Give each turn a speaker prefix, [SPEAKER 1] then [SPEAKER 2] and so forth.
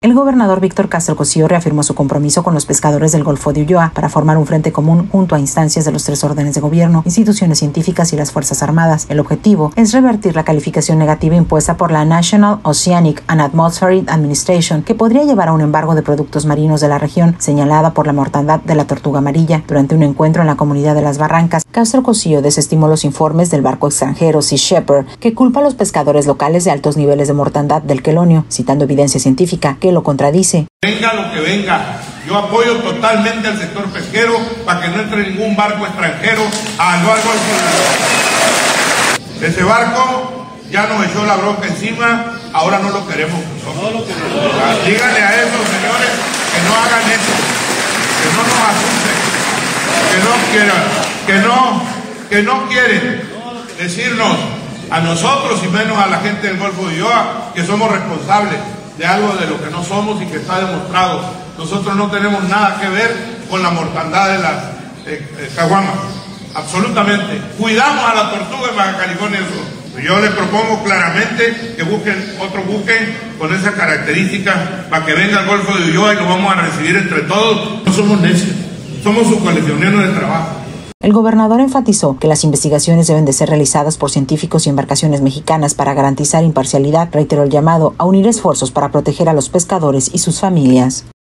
[SPEAKER 1] El gobernador Víctor Castro Cosío reafirmó su compromiso con los pescadores del Golfo de Ulloa para formar un frente común junto a instancias de los 3 órdenes de gobierno, instituciones científicas y las Fuerzas Armadas. El objetivo es revertir la calificación negativa impuesta por la National Oceanic and Atmospheric Administration, que podría llevar a un embargo de productos marinos de la región, señalada por la mortandad de la tortuga amarilla. Durante un encuentro en la comunidad de Las Barrancas, Castro Cosío desestimó los informes del barco extranjero Sea Shepherd, que culpa a los pescadores locales de altos niveles de mortandad del quelonio, citando evidencia científica que lo contradice.
[SPEAKER 2] Venga lo que venga, yo apoyo totalmente al sector pesquero para que no entre ningún barco extranjero al Golfo. Ese barco ya nos echó la bronca encima, ahora no lo queremos nosotros. Díganle a esos señores que no hagan eso, que no nos asusten, que no quieren decirnos a nosotros y menos a la gente del Golfo de Ulloa que somos responsables de algo de lo que no somos y que está demostrado. Nosotros no tenemos nada que ver con la mortandad de las caguamas, absolutamente. Cuidamos a la tortuga en Baja California Sur. Yo les propongo claramente que busquen otro buque con esas características para que venga al Golfo de Ulloa y lo vamos a recibir entre todos. No somos necios, somos sus coleccioneros de trabajo.
[SPEAKER 1] El gobernador enfatizó que las investigaciones deben de ser realizadas por científicos y embarcaciones mexicanas para garantizar imparcialidad. Reiteró el llamado a unir esfuerzos para proteger a los pescadores y sus familias.